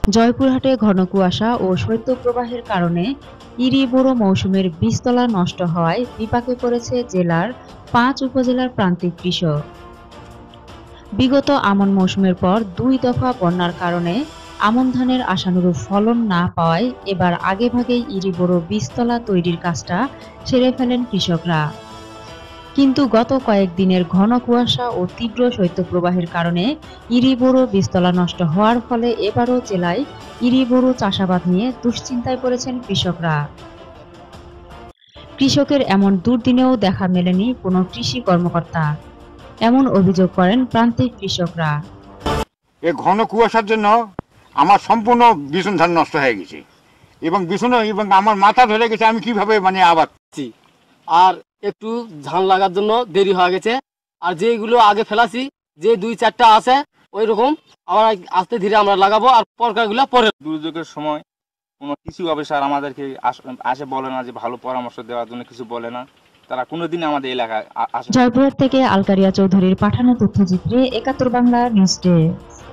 জয়পুরহাটে ঘন কুয়াশা ও শৈত্যপ্রবাহের কারণে ইরি-বোরো মৌসুমের বীজতলা নষ্ট হওয়ায় বিপাকে পড়েছে জেলার ৫ উপজেলার প্রান্তিক কৃষক। বিগত আমন মৌসুমের পর ২ দফা বন্যার কারণে আমন ধানের আশানুরূপ ফলন না পাওয়ায় এবার আগেভাগেই ইরি-বোরো বীজতলা তৈরির কাজটা সেরে ফেলেন কৃষকরা। কিন্তু গত কয়েকদিনের ঘন কুয়াশা ও তীব্র শৈত্যপ্রবাহের কারণে ইরি-বোরো বীজতলা নষ্ট হওয়ার ফলে এবারও জেলায় ইরি-বোরো চাষাবাদ নিয়ে দুশ্চিন্তায় পড়েছেন কৃষকরা। কৃষকের এমন দুর্দিনেও দেখা মেলেনি কোনো কৃষি কর্মকর্তা, এমন অভিযোগ করেন প্রান্তিক কৃষকরা। এই ঘন কুয়াশার জন্য আমার সম্পূর্ণ বিছুন ধান নষ্ট হয়ে গেছে এবং আমার মাথা ধরে গেছে, আমি কিভাবে আবাদ। আর একটু ধান লাগার জন্য দেরি হয়ে গেছে, আর যেগুলো আগে ফেলাছি যে ২-৪টা আছে ওই রকম আবার আস্তে ধীরে আমরা লাগাবো, আর পরকাগুলো পরে। দুর্যোগের সময় কোনো কৃষি অফিসার আমাদেরকে আসে বলে না, যে ভালো পরামর্শ দেওয়ার জন্য কিছু বলে না, তারা কোনোদিন আমাদের এলাকায় আসে। জয়পুরহাট থেকে আলকারিয়া চৌধুরীর পাঠানো তথ্যচিত্রে ৭১ বাংলা নিউজ ডে।